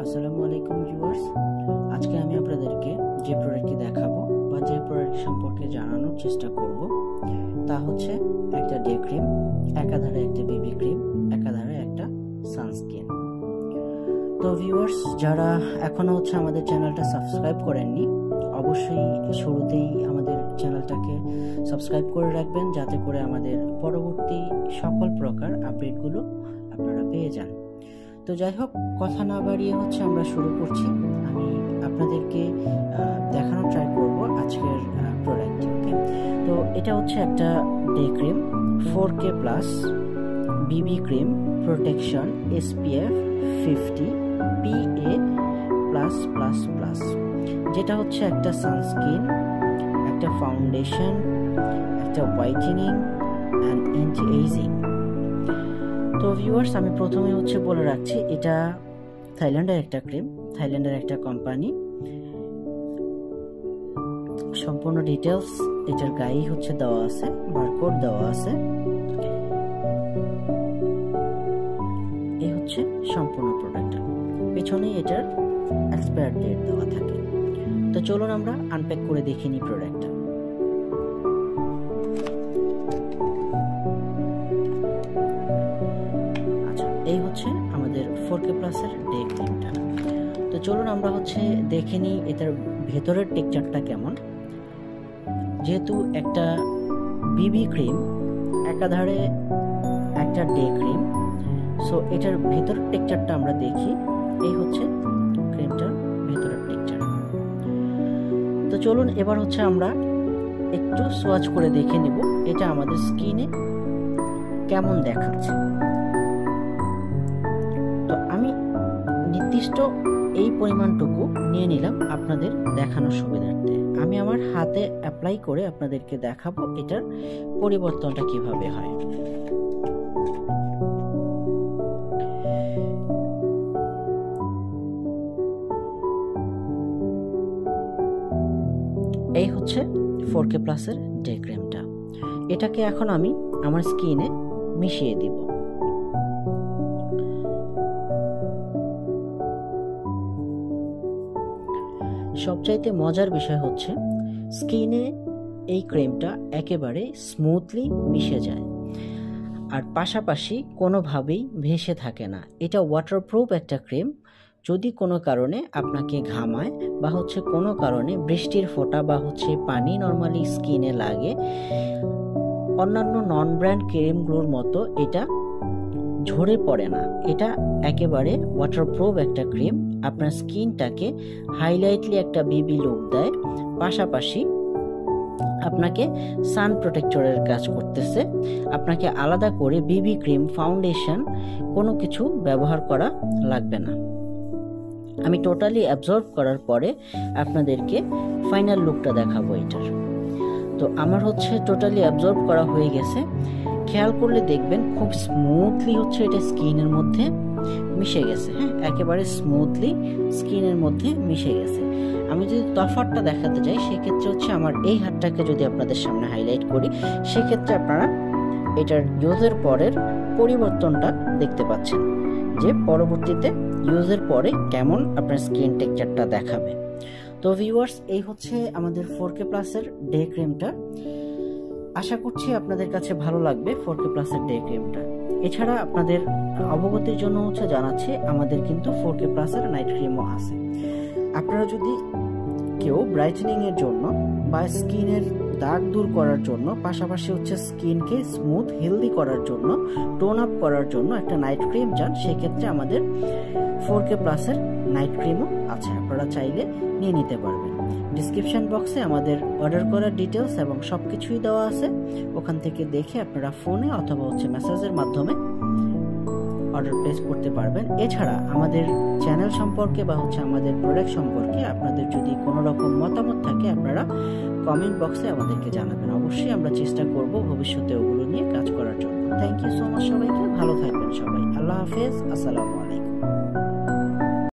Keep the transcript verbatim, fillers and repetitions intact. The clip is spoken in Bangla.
আসসালামু আলাইকুম ভিউয়ার্স, আজকে আমি আপনাদেরকে যে প্রোডাক্টটি দেখাবো বা যে প্রোডাক্ট সম্পর্কে জানানোর চেষ্টা করব তা হচ্ছে একটা ডে ক্রিম, একাধারে একটা বেবি ক্রিম, একাধারে একটা সানস্ক্রিন। তো ভিউয়ার্স, যারা এখনো হচ্ছে আমাদের চ্যানেলটা সাবস্ক্রাইব করেননি, অবশ্যই শুরুতেই আমাদের চ্যানেলটাকে সাবস্ক্রাইব করে রাখবেন, যাতে করে আমাদের পরবর্তী সকল প্রকার আপডেটগুলো আপনারা পেয়ে যান। তো যাই হোক, কথা না বাড়িয়ে হচ্ছে আমরা শুরু করছি। আমি আপনাদেরকে দেখানোর ট্রাই করব আজকের প্রোডাক্টটি। ওকে, তো এটা হচ্ছে একটা day cream, four K plus BB cream, protection SPF fifty PA plus plus plus, যেটা হচ্ছে একটা সানস্ক্রিন, একটা ফাউন্ডেশন, একটা হোয়াইটেনিং অ্যান্ড অ্যান্টি এজিং। তো ভিউয়ার্স, আমি প্রথমে হচ্ছে বলে রাখছি, এটা থাইল্যান্ডের একটা ক্রিম, থাইল্যান্ডের একটা কোম্পানি। সম্পূর্ণ ডিটেলস এটার গায়ে হচ্ছে দেওয়া আছে, বারকোড দেওয়া আছে। এই হচ্ছে সম্পূর্ণ প্রোডাক্ট, পেছনে এটার এক্সপায়ার ডেট দেওয়া থাকে। তো চলুন আমরা আনপ্যাক করে দেখে নিই প্রোডাক্টটা। এই হচ্ছে আমাদের ফোর কে প্লাসের ডে ক্রিমটা। তো চলুন আমরা হচ্ছে দেখে নিই এটার ভেতরের টেক্সচারটা কেমন। যেহেতু একটা বিবি ক্রিম, একাধারে একটা ডে ক্রিম, সো এটার ভেতরের টেক্সচারটা আমরা দেখি। এই হচ্ছে ক্রিমটার ভেতরের টেক্সচার। তো চলুন এবার হচ্ছে আমরা একটু সোয়াচ করে দেখে নেব এটা আমাদের স্কিনে কেমন দেখাচ্ছে। তো আমি নির্দিষ্ট এই পরিমাণটুকু নিয়ে নিলাম আপনাদের দেখানোর সুবিধার্থে। আমি আমার হাতে অ্যাপ্লাই করে আপনাদেরকে দেখাবো এটার পরিবর্তনটা কিভাবে হয়। এই হচ্ছে ফোর কে প্লাসের ডে ক্রিমটা। এটাকে এখন আমি আমার স্কিনে মিশিয়ে দিব। সবচাইতে মজার বিষয় হচ্ছে স্কিনে এই ক্রিমটা একেবারে স্মুথলি মিশে যায়, আর পাশাপাশি কোনোভাবেই ভেসে থাকে না। এটা ওয়াটারপ্রুফ একটা ক্রিম। যদি কোনো কারণে আপনাকে ঘামায় বা হচ্ছে কোনো কারণে বৃষ্টির ফোঁটা বা হচ্ছে পানি নর্মালি স্কিনে লাগে, অন্যান্য নন ব্র্যান্ড ক্রিমগুলোর মতো এটা ঝরে পড়ে না। এটা একেবারে ওয়াটারপ্রুফ একটা ক্রিম, আপনার স্কিনটাকে হাইলাইটলি একটা বেবি লুক দেয়, পাশাপাশি আপনাকে সান প্রোটেক্টরের কাজ করতেছে। আপনাকে আলাদা করে বিবি ক্রিম, ফাউন্ডেশন কোনো কিছু ব্যবহার করা লাগবে না। আমি টোটালি অ্যাবজর্ব করার পরে আপনাদেরকে ফাইনাল লুকটা দেখাবো এটার। তো আমার হচ্ছে টোটালি অ্যাবজর্ব করা হয়ে গেছে। খেয়াল করলে দেখবেন খুব স্মুথলি হচ্ছে এটা স্কিনের মধ্যে মিশে গেছে। হ্যাঁ, একেবারে স্মুথলি স্কিনের মধ্যে মিশে গেছে। আমি যদি তফাৎটা দেখাতে যাই, সেক্ষেত্রে হচ্ছে আমার এই হাতটাকে যদি আপনাদের সামনে হাইলাইট করি, সেক্ষেত্রে আপনারা এটার ইউজের পরের পরিবর্তনটা দেখতে পাচ্ছেন, যে পরবর্তীতে ইউজের পরে কেমন আপনার স্কিন টেক্সচারটা দেখাবে। তো ভিউয়ার্স, এই হচ্ছে আমাদের ফোর কে প্লাসের ডে ক্রিমটা। আশা করছি আপনাদের কাছে ভালো লাগবে ফোর কে প্লাসের ডে ক্রিমটা। এছাড়া আপনাদের অবগতির জন্য হচ্ছে জানাচ্ছি, আমাদের কিন্তু ফোর কে প্লাসের নাইট ক্রিমও আছে। আপনারা যদি কেউ ব্রাইটেনিং এর জন্য বা স্কিনের দাগ দূর করার জন্য, পাশাপাশি হচ্ছে স্কিনকে স্মুথ হেলদি করার জন্য, টোন আপ করার জন্য একটা নাইট ক্রিম চান, সেক্ষেত্রে আমাদের ফোর কে প্লাসের নাইট ক্রিমও আছে, আপনারা চাইলে নিয়ে নিতে পারবেন। ডিসক্রিপশন বক্সে আমাদের অর্ডার করার ডিটেলস এবং সব কিছুই দেওয়া আছে, ওখান থেকে দেখে আপনারা ফোনে অথবা হচ্ছে মেসেজের মাধ্যমে অর্ডার প্লেস করতে পারবেন। এছাড়া আমাদের চ্যানেল সম্পর্কে বা হচ্ছে আমাদের প্রোডাক্ট সম্পর্কে আপনাদের যদি কোনো রকম মতামত থাকে, আপনারা কমেন্ট বক্সে আমাদেরকে জানাবেন। অবশ্যই আমরা চেষ্টা করব ভবিষ্যতে ওগুলো নিয়ে কাজ করার জন্য। থ্যাংক ইউ সো মাচ সবাইকে, ভালো থাকবেন সবাই। আল্লাহ হাফেজ, আসসালামু আলাইকুম।